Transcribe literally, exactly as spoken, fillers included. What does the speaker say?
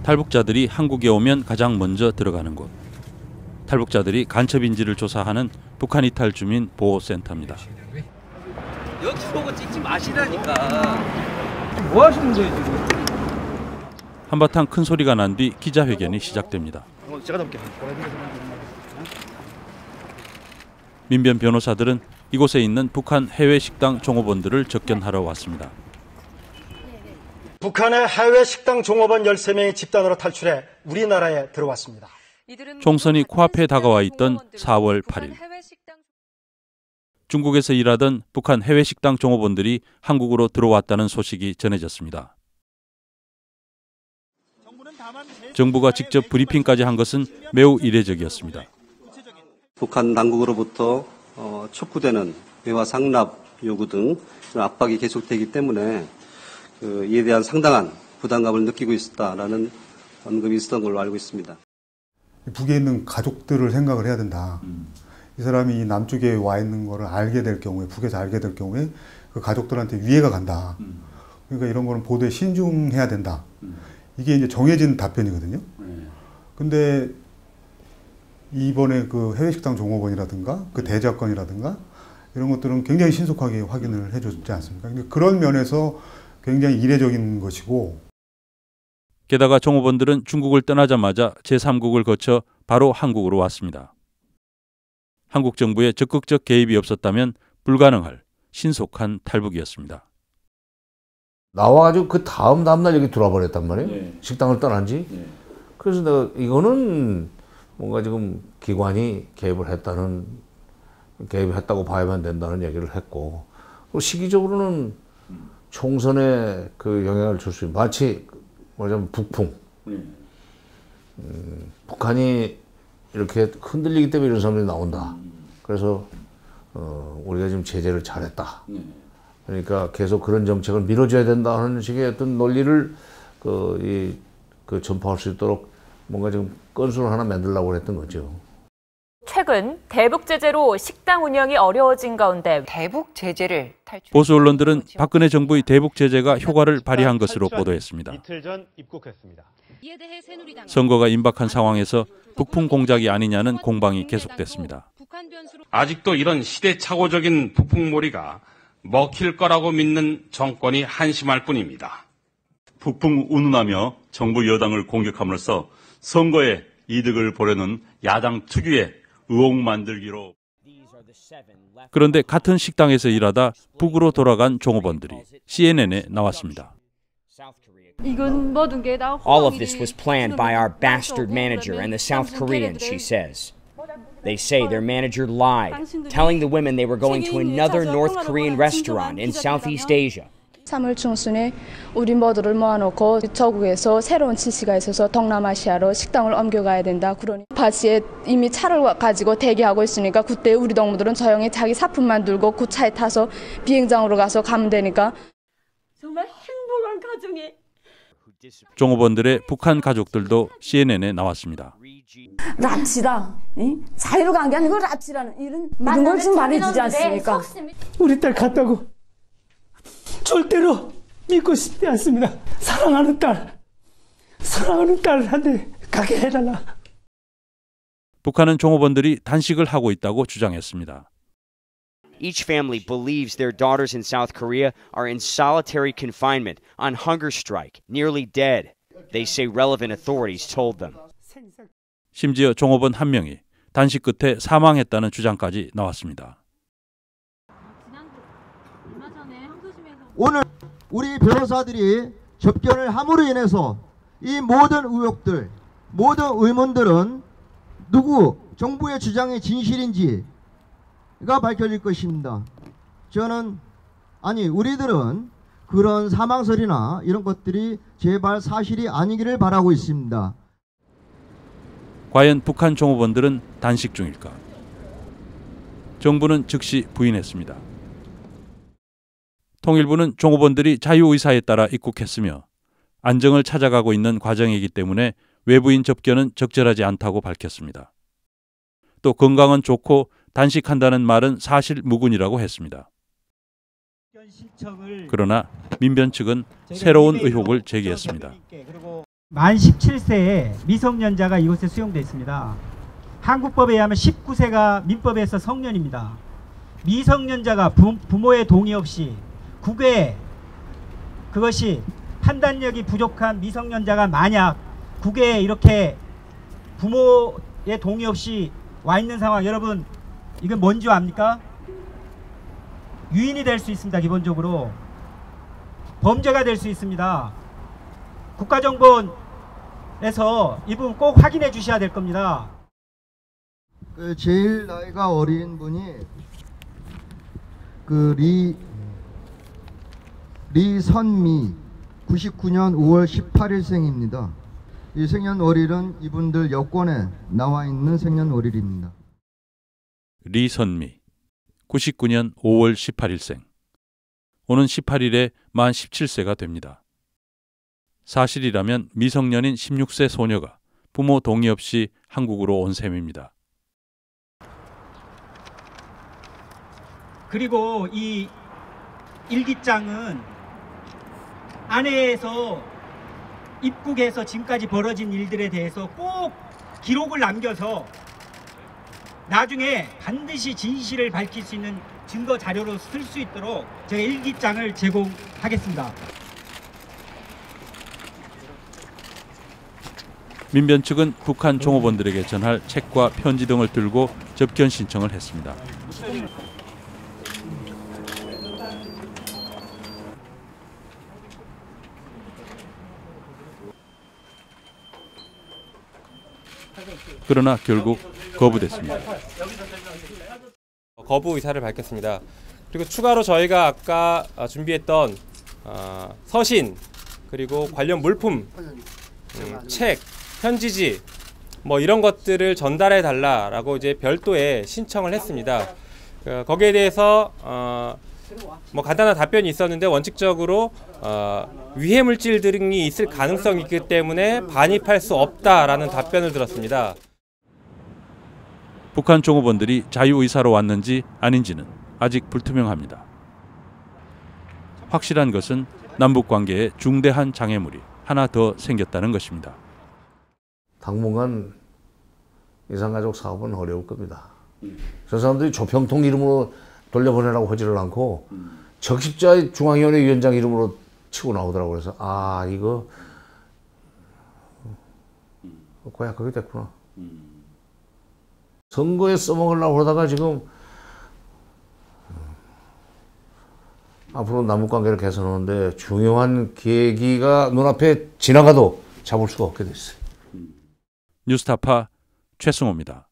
탈북자들이 한국에 오면 가장 먼저 들어가는 곳. 탈북자들이 간첩인지를 조사하는 북한 이탈 주민 보호센터입니다. 여기 보고 찍지 마시라니까. 뭐 하시는 거예요 지금? 한바탕 큰 소리가 난 뒤 기자회견이 시작됩니다. 제가 잡을게요. 민변 변호사들은 이곳에 있는 북한 해외 식당 종업원들을 접견하러 왔습니다. 북한의 해외 식당 종업원 열세 명이 집단으로 탈출해 우리나라에 들어왔습니다. 총선이 코앞에 다가와 있던 사월 팔일. 중국에서 일하던 북한 해외 식당 종업원들이 한국으로 들어왔다는 소식이 전해졌습니다. 정부가 직접 브리핑까지 한 것은 매우 이례적이었습니다. 북한 당국으로부터 어, 촉구되는 외화 상납 요구 등 압박이 계속되기 때문에 그, 이에 대한 상당한 부담감을 느끼고 있었다라는 언급이 있었던 걸로 알고 있습니다. 북에 있는 가족들을 생각을 해야 된다. 음. 이 사람이 이 남쪽에 와 있는 거를 알게 될 경우에, 북에서 알게 될 경우에 그 가족들한테 위해가 간다. 음. 그러니까 이런 거는 보도에 신중해야 된다. 음. 이게 이제 정해진 답변이거든요. 음. 근데 이번에 그 해외식당 종업원이라든가 그 대작권이라든가 이런 것들은 굉장히 신속하게 확인을 해줬지 않습니까? 근데 그런 면에서 굉장히 이례적인 것이고, 게다가 종업원들은 중국을 떠나자마자 제삼국을 거쳐 바로 한국으로 왔습니다. 한국 정부의 적극적 개입이 없었다면 불가능할 신속한 탈북이었습니다. 나와가지고 그 다음 다음날 여기 들어와 버렸단 말이에요. 네. 식당을 떠난 지. 네. 그래서 내가 이거는 뭔가 지금 기관이 개입을 했다는, 개입했다고 봐야만 된다는 얘기를 했고, 그리고 시기적으로는 총선에 그 영향을 줄 수 있는, 마치 뭐냐면 북풍. 음, 북한이 이렇게 흔들리기 때문에 이런 사람들이 나온다. 그래서 어, 우리가 지금 제재를 잘했다. 그러니까 계속 그런 정책을 밀어줘야 된다는 식의 어떤 논리를 그, 이, 그 전파할 수 있도록 뭔가 지금 건수를 하나 만들려고 했던 거죠. 최근 대북 제재로 식당 운영이 어려워진 가운데 대북 제재를 탈출. 보수 언론들은 박근혜 정부의 대북 제재가 효과를 발휘한 것으로 보도했습니다. 이틀 전 입국했습니다. 선거가 임박한 상황에서 북풍 공작이 아니냐는 공방이 계속됐습니다. 아직도 이런 시대착오적인 북풍몰이가 먹힐 거라고 믿는 정권이 한심할 뿐입니다. 북풍 운운하며 정부 여당을 공격함으로써 선거에 이득을 보려는 야당 특유의 의혹 만들기로. 그런데 같은 식당에서 일하다 북으로 돌아간 종업원들이 씨엔엔에 나왔습니다. All of this was planned by our bastard manager and the South Koreans, she says. They say their manager lied, telling the women they were going to another North Korean restaurant in Southeast Asia. 삼월 중순에 우리 모두를 모아놓고 저국에서 새로운 지시가 있어서 동남아시아로 식당을 옮겨가야 된다. 그러니 바지에 이미 차를 가지고 대기하고 있으니까 그때 우리 동무들은 조용히 자기 사품만 들고 그 차에 타서 비행장으로 가서 가면 되니까. 정말 행복한 가정이. 종업원들의 북한 가족들도 씨엔엔에 나왔습니다. 납치다. 자유로 간 게 아니고 납치라는 이런 이런 걸 좀 말해주지 않습니까? 우리 딸 갔다고 절대로 믿고 싶지 않습니다. 사랑하는 딸, 사랑하는 딸한테 가게 해달라. 북한은 종업원들이 단식을 하고 있다고 주장했습니다. Each family believes their daughters in South Korea are in solitary confinement, on hunger strike, nearly dead. They say relevant authorities told them. 심지어 종업원 한 명이 단식 끝에 사망했다는 주장까지 나왔습니다. 오늘 우리 변호사들이 접견을 함으로 인해서 이 모든 의혹들, 모든 의문들은 누구, 정부의 주장이 진실인지가 밝혀질 것입니다. 저는, 아니 우리들은 그런 사망설이나 이런 것들이 제발 사실이 아니기를 바라고 있습니다. 과연 북한 종업원들은 단식 중일까? 정부는 즉시 부인했습니다. 통일부는 종업원들이 자유의사에 따라 입국했으며 안정을 찾아가고 있는 과정이기 때문에 외부인 접견은 적절하지 않다고 밝혔습니다. 또 건강은 좋고 단식한다는 말은 사실 무근이라고 했습니다. 그러나 민변 측은 새로운 의혹을 제기했습니다. 만 십칠 세의 미성년자가 이곳에 수용되어 있습니다. 한국법에 의하면 십구 세가 민법에서 성년입니다. 미성년자가 부, 부모의 동의 없이 국외에 그것이 판단력이 부족한 미성년자가 만약 국외에 이렇게 부모의 동의 없이 와 있는 상황, 여러분 이건 뭔지 압니까? 유인이 될 수 있습니다. 기본적으로 범죄가 될 수 있습니다. 국가정보원에서 이 부분 꼭 확인해 주셔야 될 겁니다. 그 제일 나이가 어린 분이 그 리 리선미 구십구 년 오월 십팔일생입니다. 이 생년월일은 이분들 여권에 나와 있는 생년월일입니다. 리선미 구십구 년 오월 십팔일생. 오는 십팔일에 만 십칠 세가 됩니다. 사실이라면 미성년인 십육 세 소녀가 부모 동의 없이 한국으로 온 셈입니다. 그리고 이 일기장은 안에서 입국에서 지금까지 벌어진 일들에 대해서 꼭 기록을 남겨서 나중에 반드시 진실을 밝힐 수 있는 증거 자료로 쓸 수 있도록 제가 일기장을 제공하겠습니다. 민변 측은 북한 종업원들에게 전할 책과 편지 등을 들고 접견 신청을 했습니다. 그러나 결국 거부됐습니다. 거부 의사를 밝혔습니다. 그리고 추가로 저희가 아까 준비했던 어, 서신 그리고 관련 물품, 음, 책, 편지지 뭐 이런 것들을 전달해 달라라고 이제 별도의 신청을 했습니다. 어, 거기에 대해서 어, 뭐 간단한 답변이 있었는데 원칙적으로 어, 위해 물질 등이 있을 가능성이 있기 때문에 반입할 수 없다라는 답변을 들었습니다. 북한 종업원들이 자유의사로 왔는지 아닌지는 아직 불투명합니다. 확실한 것은 남북관계에 중대한 장애물이 하나 더 생겼다는 것입니다. 당분간 이산가족 사업은 어려울 겁니다. 저 사람들이 조평통 이름으로 돌려보내라고 하지를 않고 적십자 중앙위원회 위원장 이름으로 치고 나오더라고요. 그래서 아 이거 고야 그게 됐구나. 선거에 써먹으려고 그러다가 지금 앞으로 남북관계를 개선하는데 중요한 계기가 눈앞에 지나가도 잡을 수가 없게 됐어요. 뉴스타파 최승호입니다.